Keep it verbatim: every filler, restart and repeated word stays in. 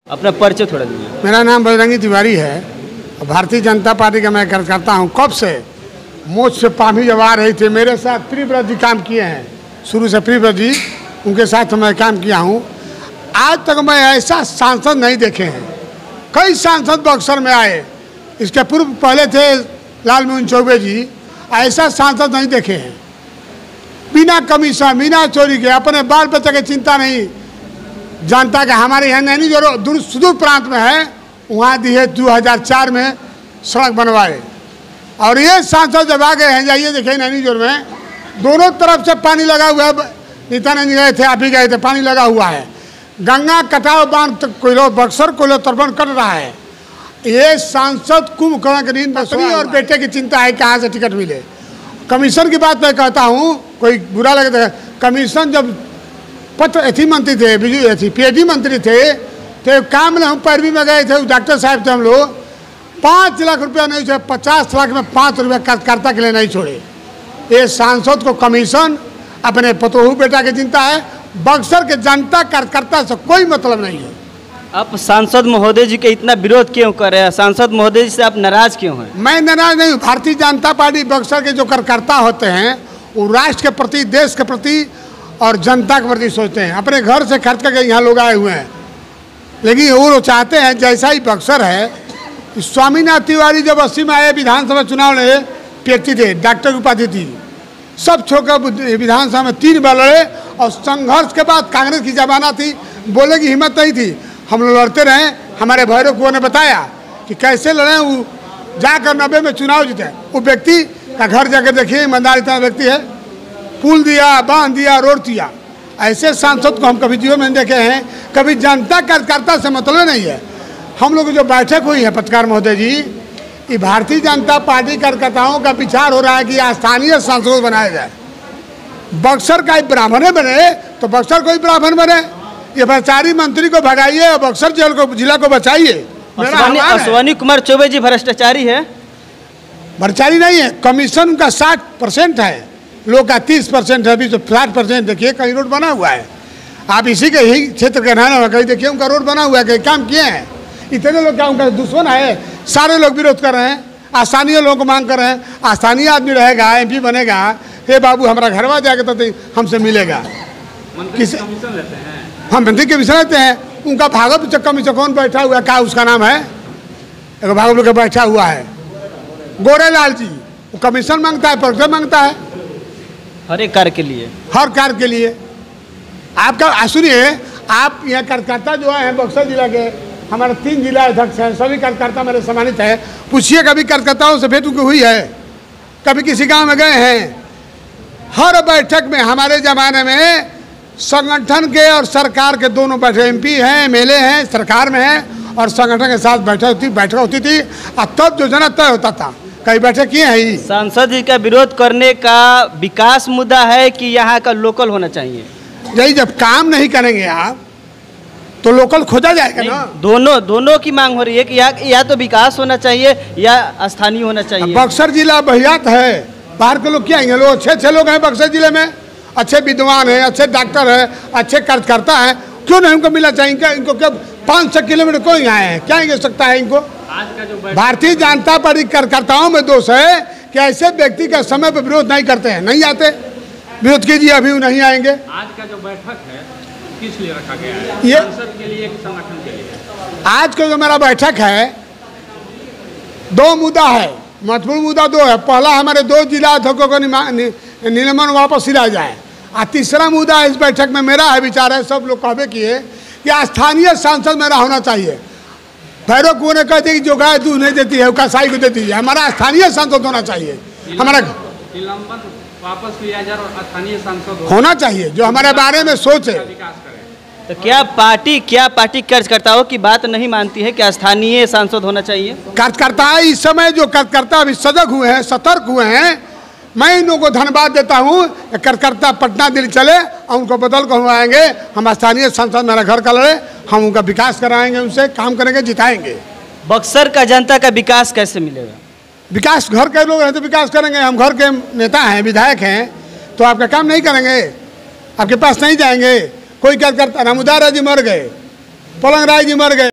अपना परिचय थोड़ा दीजिए। मेरा नाम बजरंगी तिवारी है। भारतीय जनता पार्टी का मैं कार्यकर्ता हूँ। कब से मुझ से पामी जब आ रही थी, मेरे साथ प्रियव्रत जी काम किए हैं, शुरू से प्रियव्रत जी उनके साथ मैं काम किया हूँ। आज तक मैं ऐसा सांसद नहीं देखे हैं। कई सांसद बक्सर में आए, इसके पूर्व पहले थे लालमोहन चौबे जी, ऐसा सांसद नहीं देखे हैं। बिना कमीशन, बिना चोरी के, अपने बाल बच्चे की चिंता नहीं। जनता का हमारे यहाँ नैनी जो दूर सुदूर प्रांत में है, वहाँ दिए दो हज़ार चार में सड़क बनवाए। और ये सांसद जब आ गए हैं, जाइए देखिए नैनी जोर में दोनों तरफ से पानी लगा हुआ है। नित्यानंद जी गए थे, आप ही गए थे, पानी लगा हुआ है। गंगा कटाव बांध तक कोयलो बक्सर कोयलो तर्पण कर रहा है। ये सांसद कुंभकर्ण के नींद में और बेटे की चिंता है कहाँ से टिकट मिले। कमीशन की बात मैं कहता हूँ, कोई बुरा लगे तो कमीशन जब पत्र एथी मंत्री थे, बिजू एथी पीएचडी मंत्री थे, तो काम में हम पैरवी में गए थे, डॉक्टर साहब थे हम लोग, पाँच लाख रुपया नहीं छोड़े, पचास लाख में पाँच रुपया कार्यकर्ता के लिए नहीं छोड़े। ये सांसद को कमीशन अपने पतोहू बेटा की चिंता है। बक्सर के जनता कार्यकर्ता से कोई मतलब नहीं है। आप सांसद महोदय जी के इतना विरोध क्यों कर रहे हैं? सांसद महोदय जी से आप नाराज क्यों हैं? मैं नाराज नहीं हूँ। भारतीय जनता पार्टी बक्सर के जो कार्यकर्ता होते हैं वो राष्ट्र के प्रति, देश के प्रति और जनता के प्रति सोचते हैं। अपने घर से खर्च करके यहाँ लोग आए हुए हैं, लेकिन वो चाहते हैं जैसा ही बक्सर है। स्वामीनाथ तिवारी जब अस्सी में आए, विधानसभा चुनाव लड़े, व्यक्ति थे, डॉक्टर की उपाधि थी, सब छोड़कर विधानसभा में तीन बार लड़े। और संघर्ष के बाद कांग्रेस की जमाना थी, बोले की हिम्मत नहीं थी, हम लोग लड़ते रहे। हमारे भैरव कुंवर ने बताया कि कैसे लड़े। वो जाकर नब्बे में चुनाव जीते। वो व्यक्ति का घर जाकर देखिए, ईमानदार इतना व्यक्ति है, पुल दिया, बांध दिया, रोड दिया। ऐसे सांसद को हम कभी जीवन में देखे हैं। कभी जनता कार्यकर्ता से मतलब नहीं है। हम लोग जो बैठक हुई है पत्रकार महोदय जी, ये भारतीय जनता पार्टी कार्यकर्ताओं का विचार हो रहा है कि स्थानीय सांसद बनाया जाए। बक्सर का ब्राह्मण बने तो बक्सर को ही ब्राह्मण बने। ये भ्रष्टाचारी मंत्री को भगाइए और बक्सर जेल को, जिला को बचाइए। अश्वनी कुमार चौबे जी भ्रष्टाचारी है? भ्रष्टाचारी नहीं है, कमीशन उनका साठ परसेंट है, लोग का तीस परसेंट है। अभी तो साठ परसेंट देखिए, कहीं रोड बना हुआ है। आप इसी के ही क्षेत्र के रहने वाले, कहीं देखिए उनका रोड बना हुआ है, कहीं काम किए हैं। इतने लोग क्या उनका दुश्मन है? सारे लोग विरोध कर रहे हैं। स्थानीय लोगों को मांग कर रहे हैं, स्थानीय आदमी रहेगा, एमपी बनेगा, हे बाबू हमारा घरवा जाएगा तो हमसे मिलेगा। किसी हम मंत्री के विषय लेते हैं। उनका भागवत चक्कर में कौन बैठा हुआ है, क्या उसका नाम है, एक भागवत का बैठा हुआ है गोरेलाल जी, वो कमीशन मांगता है, पैसा मांगता है हर एक कार्य के लिए, हर कार्य के लिए। आपका सुनिए, आप यहाँ कार्यकर्ता जो है बक्सर जिला के, हमारे तीन जिला अध्यक्ष हैं, सभी कार्यकर्ता मेरे सम्मानित है। पूछिए कभी कार्यकर्ताओं से भेंट हुई है, कभी किसी गांव में गए हैं? हर बैठक में हमारे ज़माने में संगठन के और सरकार के दोनों बैठे, एमपी हैं, एमएलए हैं, सरकार में हैं, और संगठन के साथ बैठक होती बैठक होती थी। और तब योजना तय होता था। कई बैठक किए हैं। ही सांसद जी का विरोध करने का विकास मुद्दा है कि यहाँ का लोकल होना चाहिए? यही, जब काम नहीं करेंगे आप तो लोकल खोजा जाएगा ना। दोनों दोनों की मांग हो रही है कि या, या तो विकास होना चाहिए या स्थानीय होना चाहिए। बक्सर जिला बहियात है, बाहर के लोग क्या आएंगे? लोग अच्छे अच्छे लोग हैं बक्सर जिले में, अच्छे विद्वान हैं, अच्छे डॉक्टर हैं, अच्छे कार्यकर्ता हैं। क्यों नहीं उनको मिलना चाहिए? इनका इनको क्या पाँच छः किलोमीटर कोई आए हैं, क्या हो सकता है इनको? भारतीय जनता पार्टी कार्यकर्ताओं में दोष है कि ऐसे व्यक्ति का समय पर विरोध नहीं करते हैं, नहीं आते। विरोध कीजिए, अभी नहीं आएंगे। आज का जो बैठक है किस लिए रखा गया है? ये सांसद के लिए, संगठन के लिए? आज का जो मेरा बैठक है, दो मुद्दा है, महत्वपूर्ण मुद्दा दो है। पहला, हमारे दो जिला अध्यक्षों को निलंबन वापस लिया जाए। और तीसरा मुद्दा इस बैठक में मेरा है, विचार है, सब लोग कहबे किए कि स्थानीय सांसद मेरा होना चाहिए। भैरव कुंवर ने कहते कि जो गाय दूध नहीं देती है वो कसाई को देती है। हमारा स्थानीय सांसद होना चाहिए। हमारा निलंबन वापस लिया जाए और स्थानीय सांसद होना चाहिए जो हमारे बारे में सोचे। तो क्या पार्टी क्या पार्टी कार्यकर्ताओं की बात नहीं मानती है कि स्थानीय सांसद होना चाहिए? कार्यकर्ता इस समय जो कार्यकर्ता अभी सजग हुए हैं, सतर्क हुए हैं, मैं इन लोगों को धन्यवाद देता हूँ। कार्यकर्ता पटना दिल्ली चले और उनको बदल कर आएंगे। हम स्थानीय सांसद मेरा घर का लड़े, हम उनका विकास कराएंगे, उनसे काम करेंगे, जिताएंगे। बक्सर का जनता का विकास कैसे मिलेगा? विकास घर के लोग हैं तो विकास करेंगे। हम घर के नेता हैं, विधायक हैं, तो आपका काम नहीं करेंगे, आपके पास नहीं जाएंगे। कोई क्या करता, रामोदार जी मर गए, पलंग राय जी मर गए।